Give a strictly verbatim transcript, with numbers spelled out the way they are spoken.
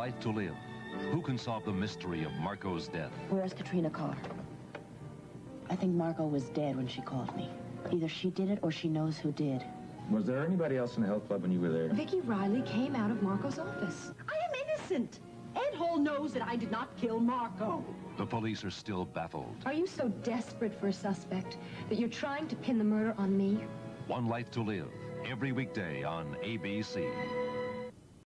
life to live. Who can solve the mystery of Marco's death? Where's Katrina Carr? I think Marco was dead when she called me. Either she did it or she knows who did. Was there anybody else in the health club when you were there? Vicky Riley came out of Marco's office. I am innocent. Ed Hall knows that I did not kill Marco. The police are still baffled. Are you so desperate for a suspect that you're trying to pin the murder on me? One Life to Live, every weekday on A B C.